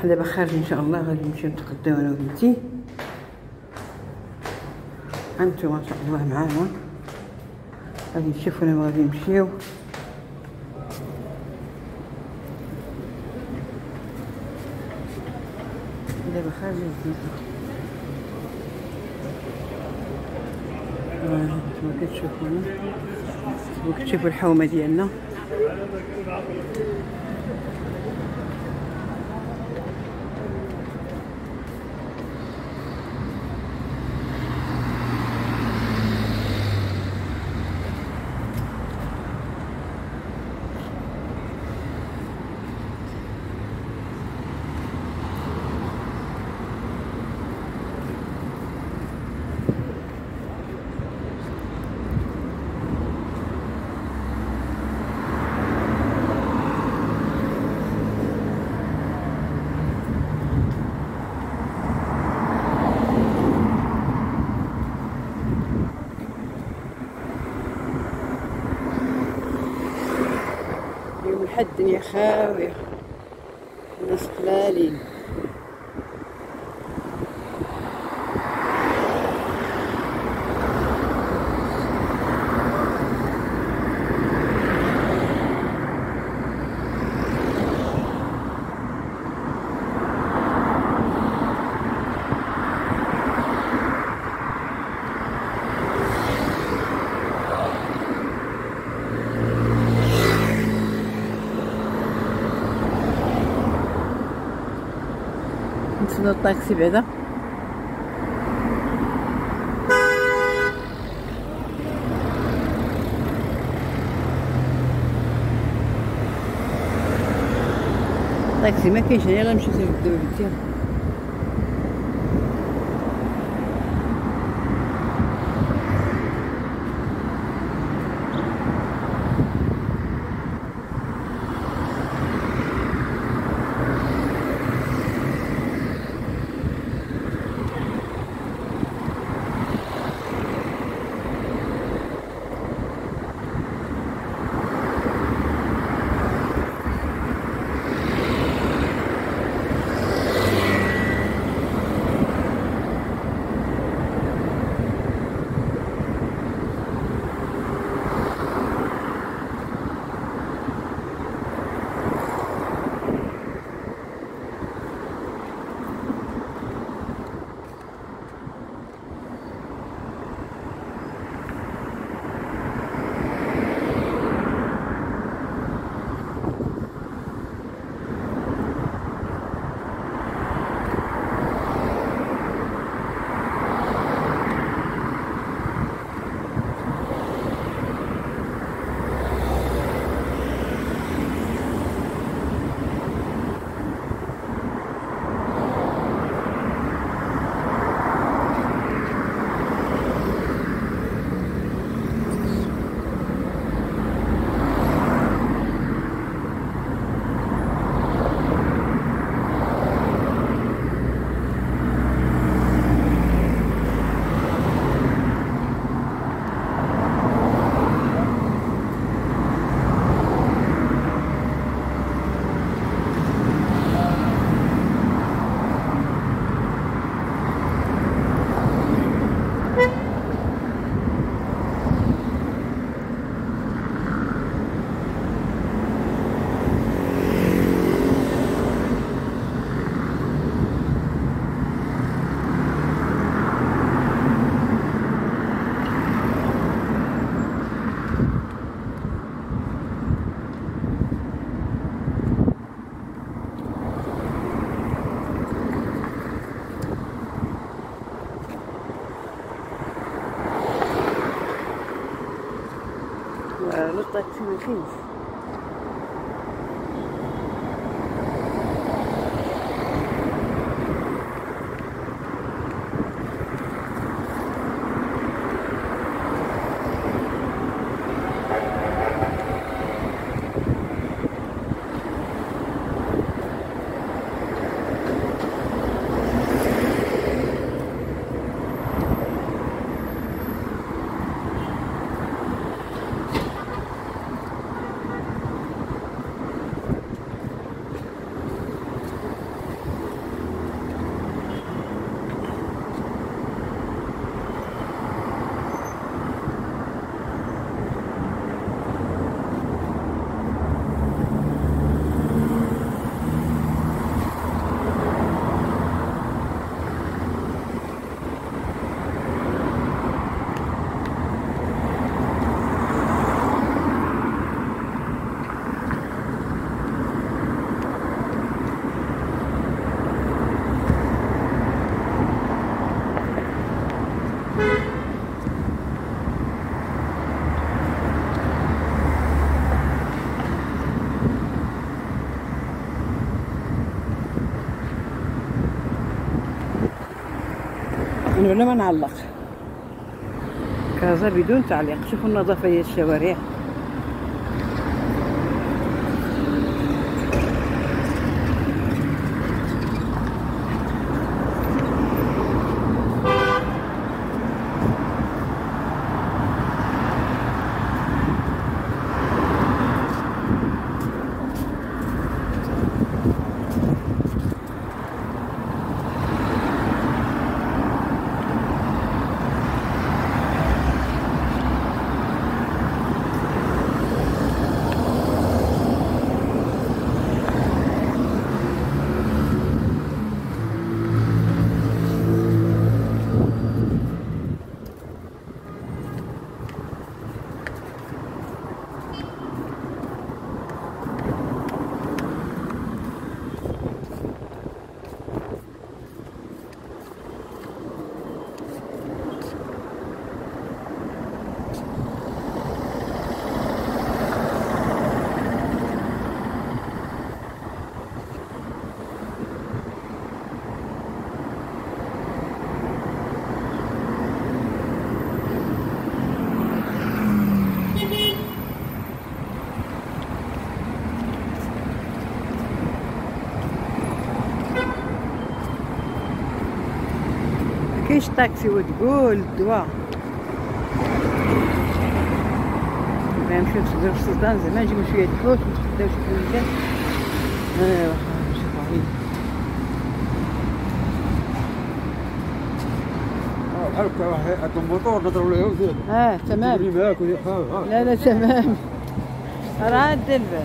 دابا خارج ان شاء الله، غادي نمشيو نتغداو انا وبنتي. هانتوما ان شاء الله معانا، غادي تشوفونا وغادي نمشيو. دابا خارجين نتوما كتشوفونا، وكتشوفوا الحومه ديالنا. اليوم الحد الدنيا خاوية، الناس قلالين. نتسناو الطاكسي بعدا. الطاكسي ما كاينش، هنا غنمشيو نبداو بنتي. الطاكسي ما كاينش. من هنا ما نعلق. كازا بدون تعليق. شوفوا النظافة ديال الشوارع. كاينش طاكسي وتقول الدواء. نمشيو نتغداو في السلطان، زعما نجيبو شويه الحوت ونتغداو شي حويجات. ايوا شي طريق بحال هكا الموطور نضربو ليه وزيد. تمام. لا لا تمام. راه دا البال.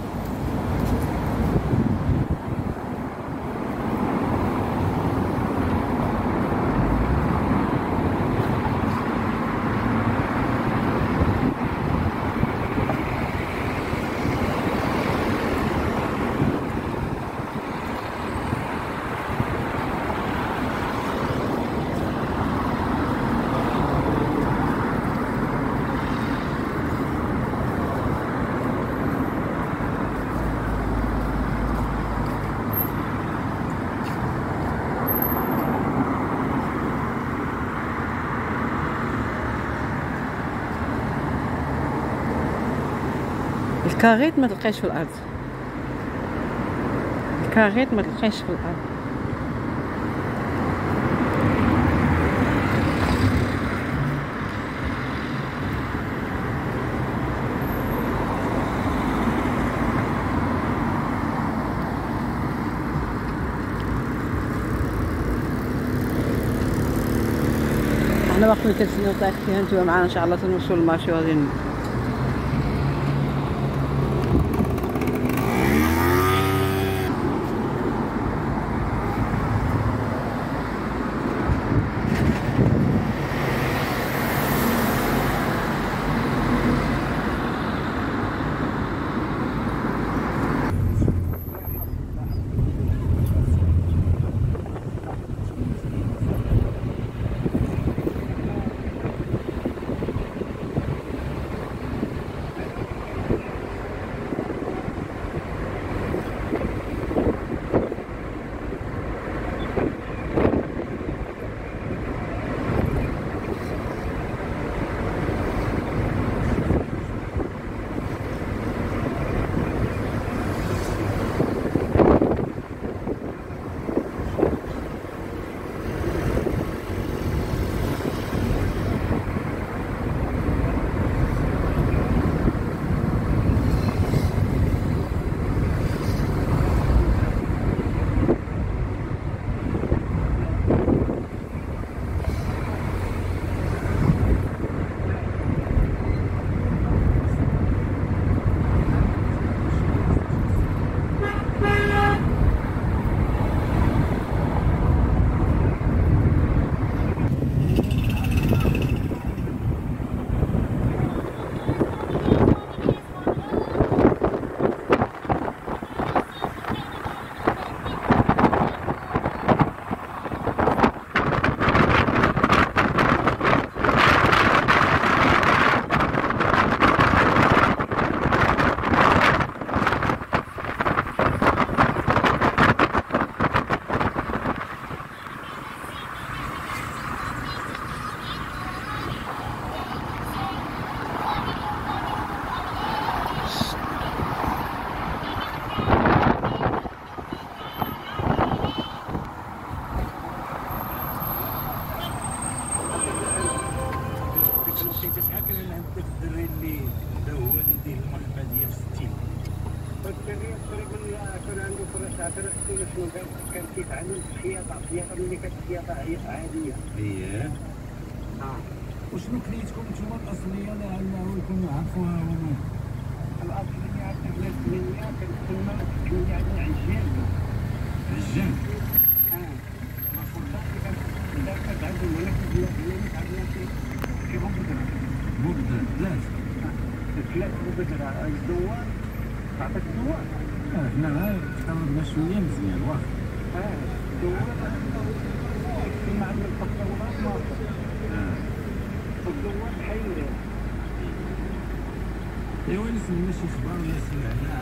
الكاغيط ما تلقايش في الارض. الكاغيط ما تلقايش في الارض. احنا باقيين كنتسناو طاكسي. هانتوما معنا ان شاء الله تنوصلوا للمارشي وغادي كان عنده فرص عثرت شنو كان كيتعلم الخياطة ملي كانت الخياطة عادية. اييه. وشنو كليتكم نتوما الأصلية لأنه يكونوا عرفوها هما؟ الأصلية الأصلية كنتسمى كنولي عندنا عجان. عجان؟ المفروض كانت عندهم هناك البلاد عندنا في غبدرة. غبدرة ثلاث غبدرة الزوار تعطيك الزوار. حنا غير تقربنا شوية مزيان واخا. الزوار كيما عندنا الفطورات ماطر. الزوار حيرة. ايوا نسمى شي خبر ولا شي على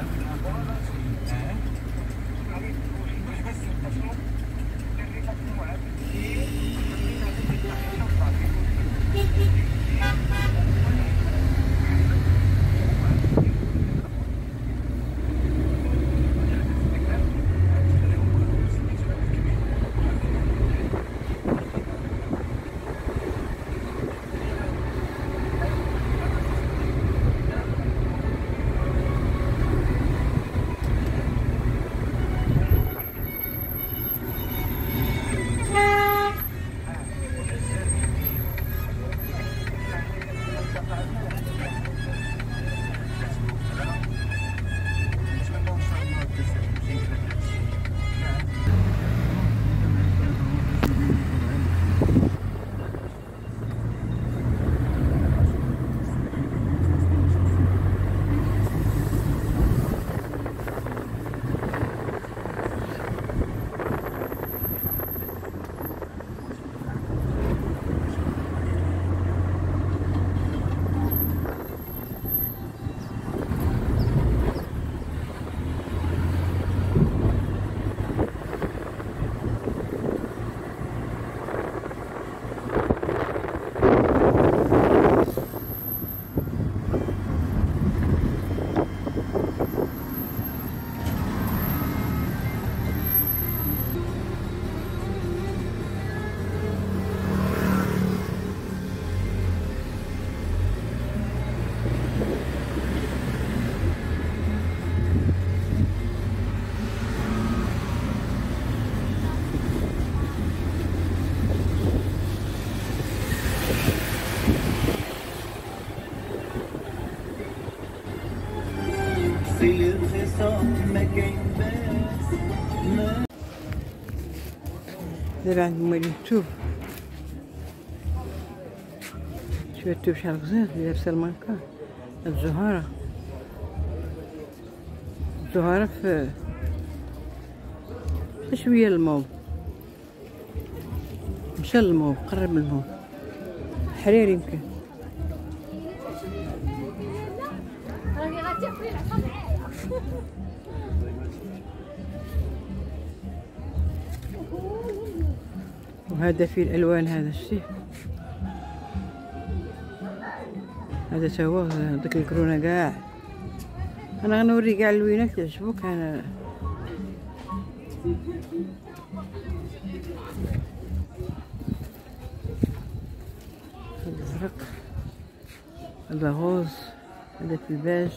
دابا عند موالين التوب. شوف التوب شحال غزال لابسه المانكا. الزهارة في شويه الموف، مشى الموف، قرب من الموف، حرير يمكن. وهذا فيه الالوان، هذا شتي، هذا تا هو داك الكرونه كاع. انا غنوري كاع اللوينات تعجبوك. انا هذا الازرق، هذا غوز، هذا في الباج.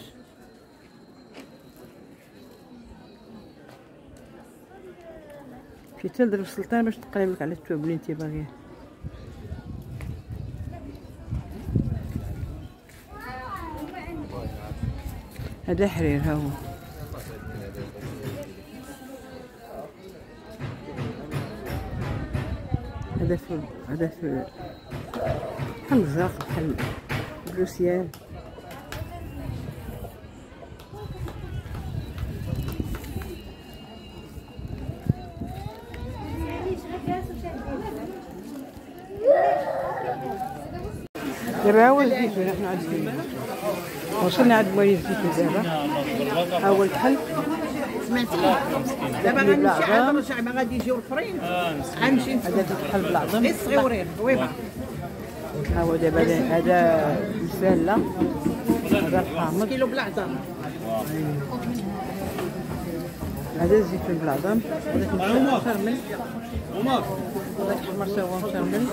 مشيت لدرب السلطان باش نقلب لك على الثوب اللي انتي باغيه. هذا حرير، ها هو هذا في بحال الزرق، بحال البلوسيان. دابا هو الزيتون، حنا عند الزيتون وصلنا عند موالين الزيتون. دابا ها هو الكحل. سمعتي دابا غنمشي ما غادي يجيو الاخرين. غنمشي هذا الكحل بالعظم الصغيورين طويبه. ها هو دابا هذا السهله، هذا الحامض كيلو بالعظم. هذا الزيتون بالعظم. هذاك مشرمل، هذاك الحمر تا هو مشرمل.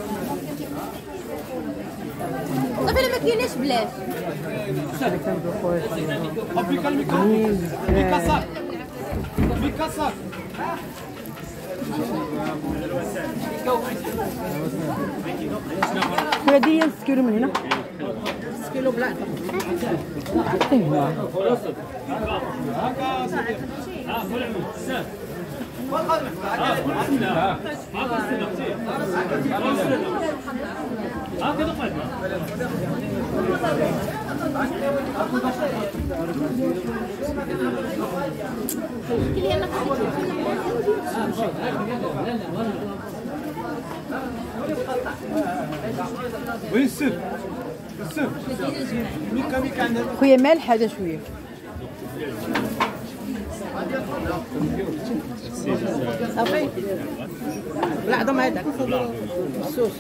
صافي ما كايناش بلاش. هذا كندوقوه هذه 6 كيلو من هنا. 6 كيلو بلا وين السر؟ السر خويا مالح هذا شويه. صافي بلا عظم هذاك السوس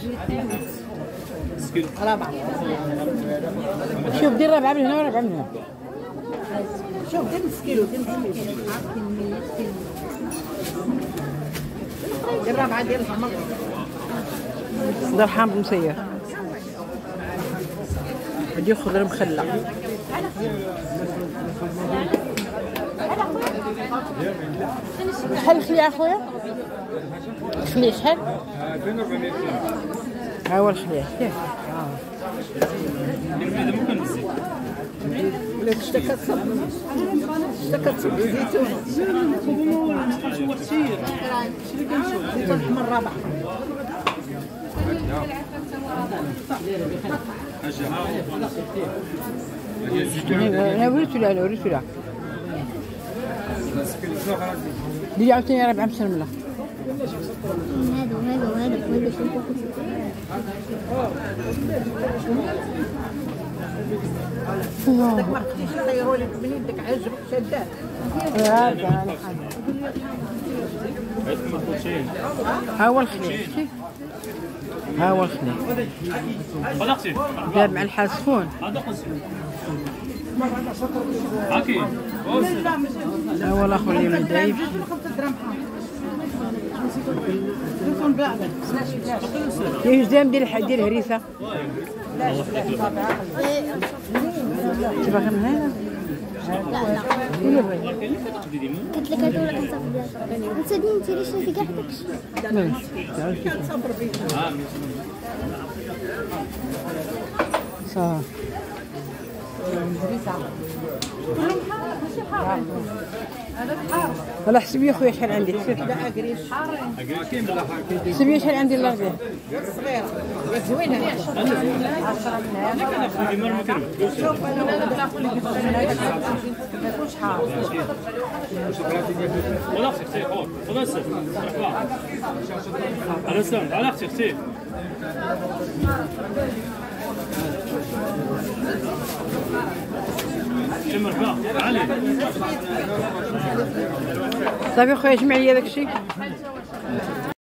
رابعه. شوف دير 4 من هنا و4 من هنا. شوف دير نص كيلو دير رابعه ديال الحمر صدر حامض مسير. هادي خضره مخلة. شحال الخلية اخويا؟ الخلية شحال؟ 2400. ها هو الخلية. ولا اشتكت صب الزيتون زيتون الحمر رابع. انا وريتو لا دي عاوتاني 4 مسلملة. هذا داك ما بقيتيش نغيروا لك من يدك عجبك شدات. ها هو الخلية. ها هو الخلية دار مع الحال سخون. ها هو الاخر اللي ما دايبش. ليش دام دير هريسة؟ تبغى من هنا؟ قلت لك هذول كنصافي انت دي ليش انت كاع داكشي صافي ولا حسبي خويا شحال عندي. حسبي شحال عندي الله يرضيه. صغيره يا زوينه صافي خويا جمع لي هذاك الشيء.